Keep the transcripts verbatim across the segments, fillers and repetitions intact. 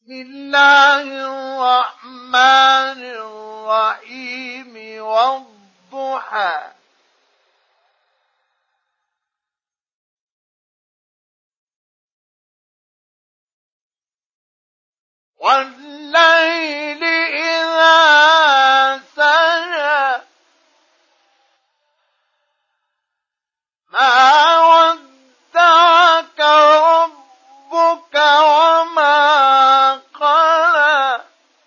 بسم الله الرحمن الرحيم والضحى والليل إذا سجى ما ودعك ربك وما قلى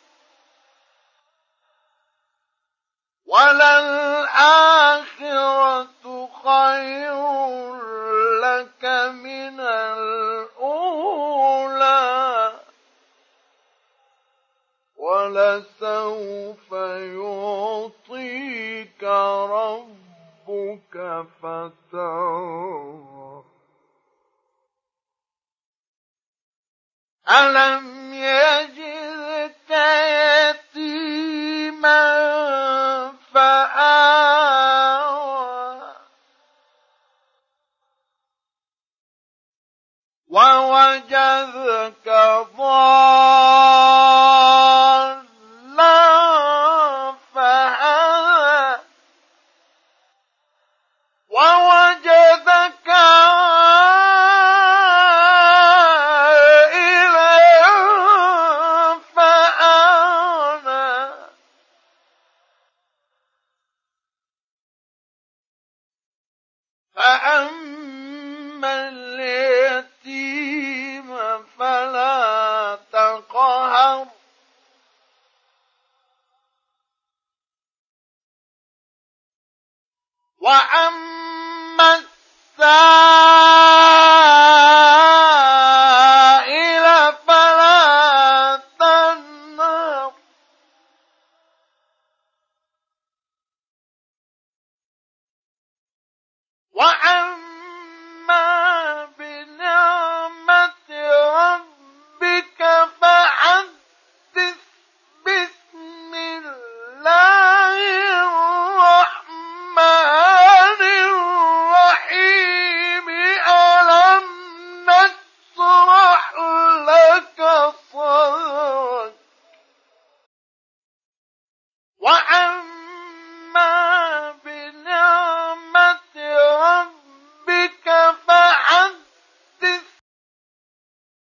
وللآخرة خير لك من الأولى ولسوف يعطيك ربك فترضى ألم يجدك يتيما فآوى ووجدك ضالا فهدى ووجدك عائلا فأغنى فأما اليتيم فلا تقهر وأما السائل